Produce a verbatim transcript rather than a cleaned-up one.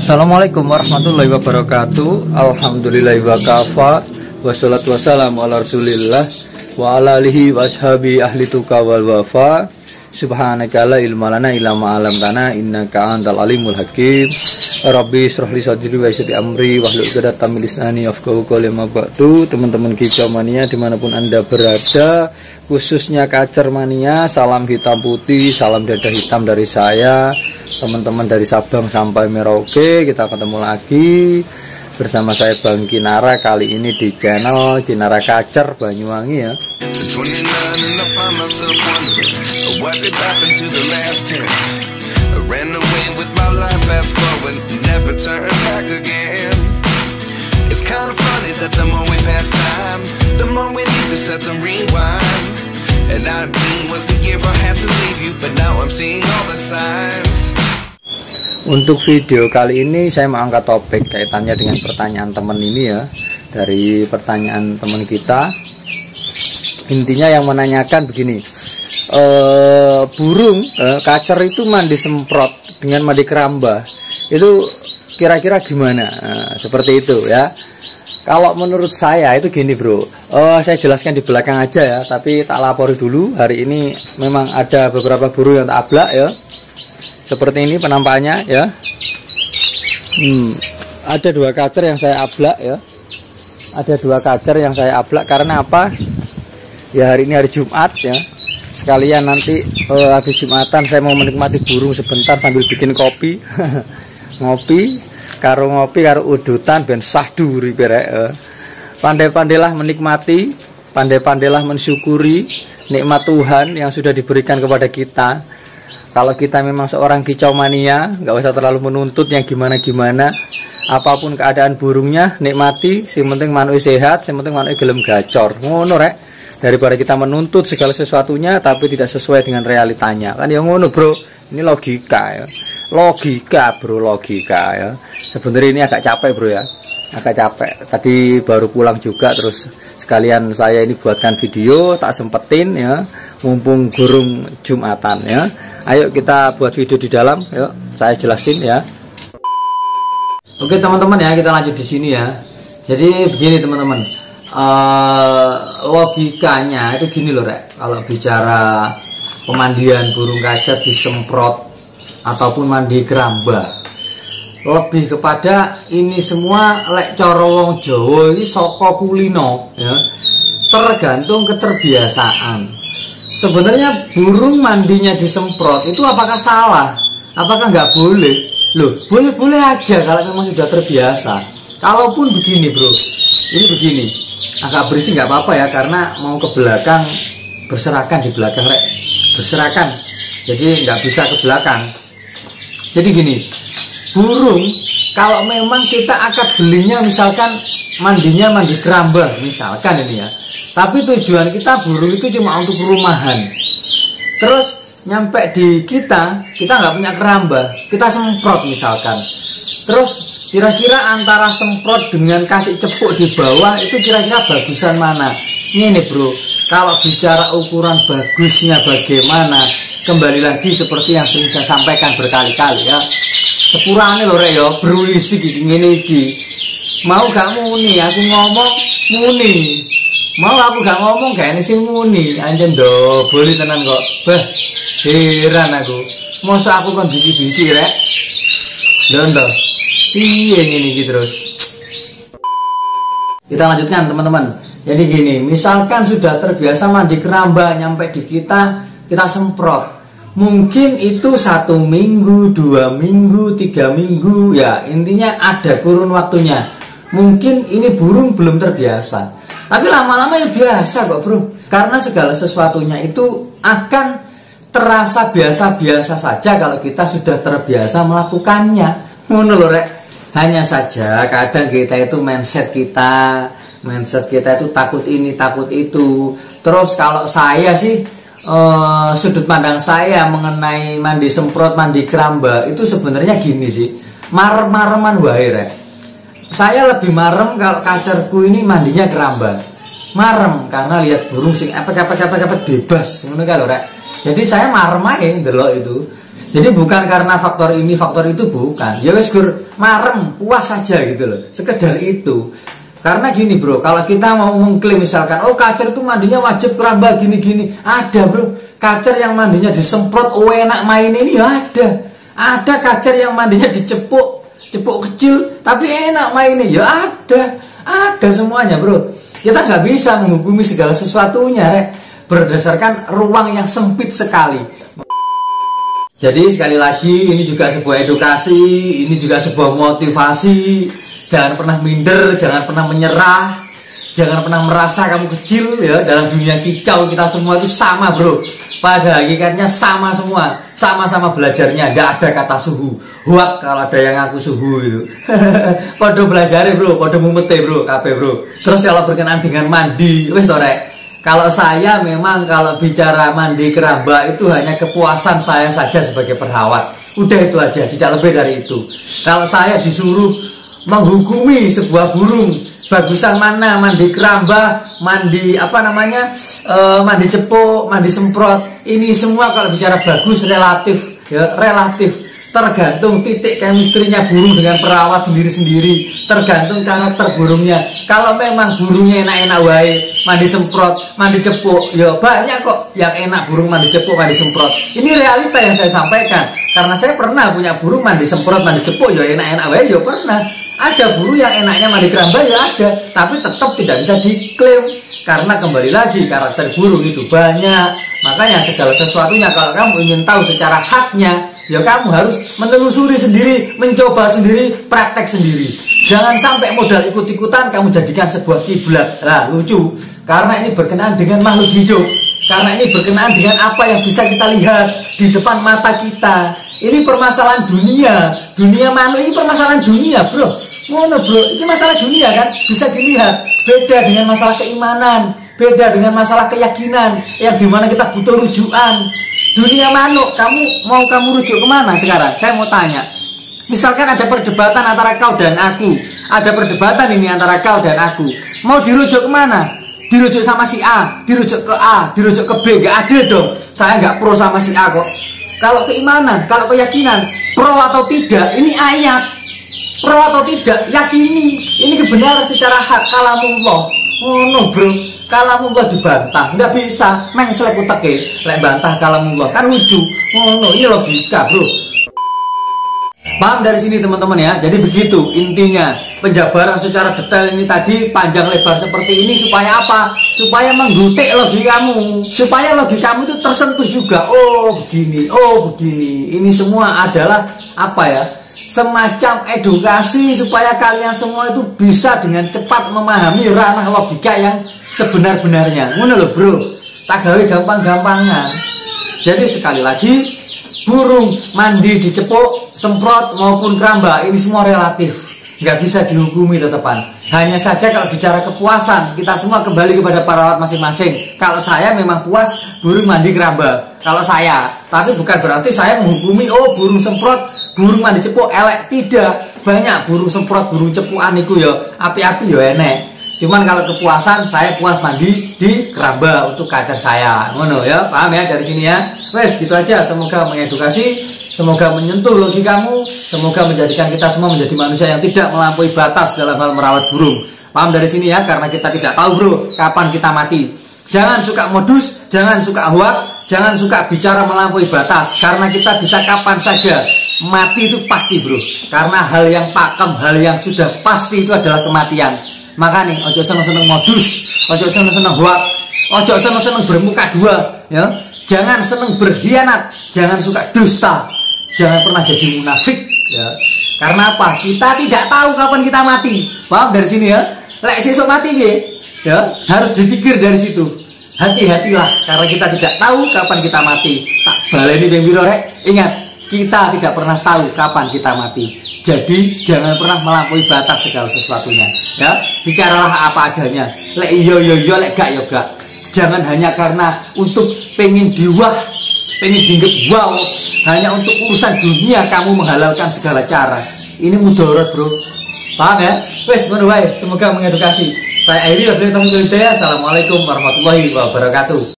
Assalamualaikum warahmatullahi wabarakatuh. Alhamdulillahi wa kafa. Wassalatu wassalamu ala rasulillah wa ala alihi wa ashabi ahli tuqa wal wafa. Subhanaka la ilma lana illa ma 'allamtana innaka antal alimul hakim. Rabbi shrah li sadri wa yassir li amri wahlul 'uqdatam min lisani yafqahu qawli. Ma ba'du. Teman-teman Kicau Mania dimanapun Anda berada, khususnya Kacer Mania, salam hitam putih, salam dada hitam dari saya. Teman-teman dari Sabang sampai Merauke, kita ketemu lagi bersama saya Bang Kinara, kali ini di channel Kinara Kacer Banyuwangi ya. Untuk video kali ini saya mau angkat topik kaitannya dengan pertanyaan teman ini ya. Dari pertanyaan teman kita, intinya yang menanyakan begini, e, burung e, kacer itu mandi semprot dengan mandi keramba itu kira-kira gimana? Nah, seperti itu ya. Kalau menurut saya itu gini bro, oh, saya jelaskan di belakang aja ya, tapi tak lapori dulu. Hari ini memang ada beberapa burung yang tak ablak ya. Seperti ini penampakannya ya. Hmm, ada dua kacer yang saya ablak ya. Ada dua kacer yang saya ablak karena apa? Ya hari ini hari Jumat ya. Sekalian nanti uh, habis Jumatan saya mau menikmati burung sebentar sambil bikin kopi. Ngopi, karo ngopi karo udutan ben sahdu ribere. Uh. Pandai-pandailah menikmati, pandai-pandailah mensyukuri nikmat Tuhan yang sudah diberikan kepada kita. Kalau kita memang seorang Kicau Mania, nggak usah terlalu menuntut yang gimana-gimana. Apapun keadaan burungnya, nikmati. Yang penting manuk sehat, yang penting manuk gelem gacor. Ngono rek. Daripada kita menuntut segala sesuatunya tapi tidak sesuai dengan realitanya. Kan ya ngono bro. Ini logika ya. Logika bro, logika ya. Sebenarnya ini agak capek bro ya. Agak capek. Tadi baru pulang juga, terus sekalian saya ini buatkan video, tak sempetin ya. Mumpung gurung Jumatan ya. Ayo kita buat video di dalam, yuk saya jelasin ya. Oke teman-teman ya, kita lanjut di sini ya. Jadi begini teman-teman, uh, logikanya itu gini loh rek. Kalau bicara pemandian burung kacer disemprot ataupun mandi keramba, lebih kepada ini semua lek cara wong Jawa ini saka kulino ya. Tergantung keterbiasaan. Sebenarnya burung mandinya disemprot itu apakah salah? Apakah nggak boleh? Loh, boleh-boleh aja kalau memang sudah terbiasa. Kalaupun begini bro, ini begini, agak berisik nggak apa-apa ya, karena mau ke belakang berserakan di belakang rek, berserakan, jadi nggak bisa ke belakang. Jadi gini, burung kalau memang kita akad belinya misalkan mandinya mandi keramba misalkan ini ya, tapi tujuan kita burung itu cuma untuk rumahan, terus nyampe di kita kita nggak punya keramba, kita semprot misalkan, terus kira-kira antara semprot dengan kasih cepuk di bawah itu kira-kira bagusan mana? Ini bro, kalau bicara ukuran bagusnya bagaimana, kembali lagi seperti yang sering saya sampaikan berkali-kali ya. Sepurane lho rek ya, berulisik ngene iki. Mau gak muni, aku ngomong muni. Mau aku gak ngomong gak ini sing muni. Anjen do, boleh tenan kok. Bah, heran aku. Masa aku kan bisi-bisi rek. Londo. Piye ngene iki terus. Kita lanjutkan teman-teman. Jadi gini, misalkan sudah terbiasa mandi keramba, nyampe di kita, kita semprot. Mungkin itu satu minggu, dua minggu, tiga minggu, ya intinya ada kurun waktunya. Mungkin ini burung belum terbiasa, tapi lama-lama ya biasa kok bro. Karena segala sesuatunya itu akan terasa biasa-biasa saja kalau kita sudah terbiasa melakukannya. Ngono lho rek. Hanya saja kadang kita itu mindset kita, mindset kita itu takut ini, takut itu. Terus kalau saya sih, Uh, sudut pandang saya mengenai mandi semprot, mandi keramba itu sebenarnya gini sih, marem-mareman wae rek. Saya lebih marem kalau kacerku ini mandinya keramba. Marem karena lihat burung sing epek-epek-epek bebas ngono ka lho rek. Jadi saya marem ae ndelok itu. Jadi bukan karena faktor ini, faktor itu bukan. Ya wis gur, marem, puas saja gitu loh. Sekedar itu. Karena gini bro, kalau kita mau mengklaim misalkan, oh kacer itu mandinya wajib keramba gini-gini, ada bro. Kacer yang mandinya disemprot, oh enak main ini ada. Ada kacer yang mandinya dicepuk, cepuk kecil, tapi enak mainnya, ya ada. Ada semuanya bro. Kita nggak bisa menghukumi segala sesuatunya rek, berdasarkan ruang yang sempit sekali. Jadi sekali lagi ini juga sebuah edukasi, ini juga sebuah motivasi. Jangan pernah minder, jangan pernah menyerah, jangan pernah merasa kamu kecil ya. Dalam dunia kicau kita semua itu sama bro. Pada hakikatnya sama semua, sama-sama belajarnya. Tidak ada kata suhu. Huak kalau ada yang ngaku suhu itu. Podo belajar bro, podo mumete bro, kape bro. Terus kalau berkenaan dengan mandi, wes torek. Kalau saya memang kalau bicara mandi keramba itu hanya kepuasan saya saja sebagai perawat. Udah itu aja, tidak lebih dari itu. Kalau saya disuruh menghukumi sebuah burung, bagusan mana mandi keramba, mandi apa namanya, e, mandi cepuk, mandi semprot, ini semua kalau bicara bagus relatif, ya relatif. Tergantung titik chemistry-nya burung dengan perawat sendiri-sendiri, tergantung karakter burungnya. Kalau memang burungnya enak-enak wae, mandi semprot, mandi cepuk, ya banyak kok yang enak burung mandi cepuk, mandi semprot. Ini realita yang saya sampaikan, karena saya pernah punya burung mandi semprot, mandi cepuk, ya enak-enak wae, ya pernah. Ada burung yang enaknya mandi keramba, ya ada, tapi tetap tidak bisa diklaim, karena kembali lagi karakter burung itu banyak. Makanya segala sesuatunya kalau kamu ingin tahu secara haknya, ya kamu harus menelusuri sendiri, mencoba sendiri, praktek sendiri. Jangan sampai modal ikut-ikutan kamu jadikan sebuah kiblat. Nah, lucu. Karena ini berkenaan dengan makhluk hidup. Karena ini berkenaan dengan apa yang bisa kita lihat di depan mata kita. Ini permasalahan dunia. Dunia makhluk ini permasalahan dunia, bro. Ngono, bro. Ini masalah dunia kan? Bisa dilihat. Beda dengan masalah keimanan. Beda dengan masalah keyakinan. Yang dimana kita butuh rujukan. Dunia manuk, kamu mau kamu rujuk kemana sekarang? Saya mau tanya. Misalkan ada perdebatan antara kau dan aku. Ada perdebatan ini antara kau dan aku. Mau dirujuk kemana? Dirujuk sama si A, dirujuk ke A, dirujuk ke B. Gak adil dong. Saya gak pro sama si A kok. Kalau keimanan, kalau keyakinan, pro atau tidak, ini ayat. Pro atau tidak, yakini. Ini kebenaran secara hak kalamullah. Oh no bro. Kalamullah dibantah, nggak bisa. Meng selek uteke, lek bantah kalamullah kan lucu. Oh no, ini logika bro. Paham dari sini teman-teman ya. Jadi begitu intinya penjabaran secara detail ini tadi panjang lebar seperti ini supaya apa? Supaya menggutik logikamu, supaya logikamu itu tersentuh juga. Oh begini, oh begini. Ini semua adalah apa ya? Semacam edukasi supaya kalian semua itu bisa dengan cepat memahami ranah logika yang sebenar-benarnya. Ngono lho bro, tak gawe gampang-gampangan. Jadi sekali lagi, burung mandi dicepuk, semprot maupun keramba ini semua relatif, nggak bisa dihukumi tetepan. Hanya saja kalau bicara kepuasan, kita semua kembali kepada perawat masing-masing. Kalau saya memang puas burung mandi keramba, kalau saya, tapi bukan berarti saya menghukumi oh burung semprot, burung mandi cepuk elek. Tidak, banyak burung semprot, burung cepukan itu ya api-api ya enek. Cuman kalau kepuasan, saya puas mandi di keramba untuk kacer saya. Ngono ya, paham ya dari sini ya. Wes gitu aja, semoga mengedukasi, semoga menyentuh logikamu, semoga menjadikan kita semua menjadi manusia yang tidak melampaui batas dalam hal merawat burung. Paham dari sini ya, karena kita tidak tahu bro, kapan kita mati. Jangan suka modus, jangan suka hoak, jangan suka bicara melampaui batas, karena kita bisa kapan saja. Mati itu pasti bro, karena hal yang pakem, hal yang sudah pasti itu adalah kematian. Makanya ojo seneng-seneng modus, ojo seneng-seneng hoak, ojo seneng-seneng bermuka dua, ya. Jangan seneng berkhianat, jangan suka dusta, jangan pernah jadi munafik, ya. Karena apa? Kita tidak tahu kapan kita mati. Paham dari sini ya? Lek sesuk mati ya, harus dipikir dari situ. Hati-hatilah, karena kita tidak tahu kapan kita mati. Tak baleni yang biro rek, ingat. Kita tidak pernah tahu kapan kita mati. Jadi jangan pernah melampaui batas segala sesuatunya. Ya, bicaralah apa adanya. Lek iyo iyo iyo, lek gak yo gak. Jangan hanya karena untuk pengen diwah, pengen dinggep wow, hanya untuk urusan dunia kamu menghalalkan segala cara. Ini mudarat bro. Paham ya? Wes ngono wae. Semoga mengedukasi. Saya Airi, Assalamualaikum warahmatullahi wabarakatuh.